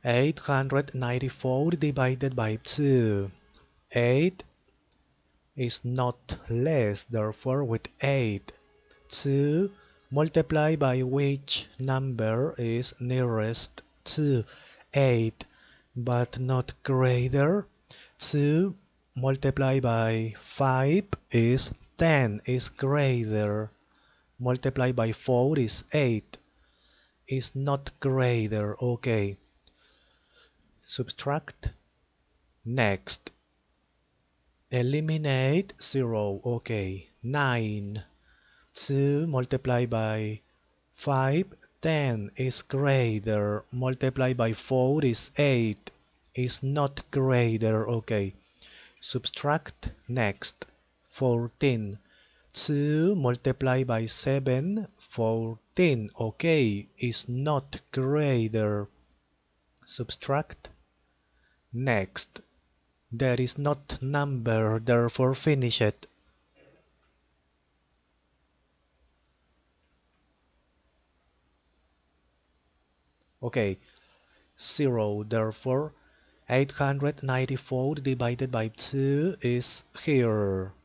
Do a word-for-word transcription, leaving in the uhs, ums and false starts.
eight hundred ninety-four divided by two. eight is not less, therefore with eight. two multiply by which number is nearest to eight but not greater. two multiply by five is ten, is greater. Multiply by four is eight, is not greater. Okay. Subtract. Next. Eliminate zero. Okay. nine. two multiply by five, ten is greater. Multiply by four is eight, is not greater. Okay. Subtract. Next. fourteen. two multiply by seven, fourteen. Okay, is not greater. Subtract. Next. There is not number, therefore finish it. Okay, zero, therefore eight hundred ninety-four divided by two is here.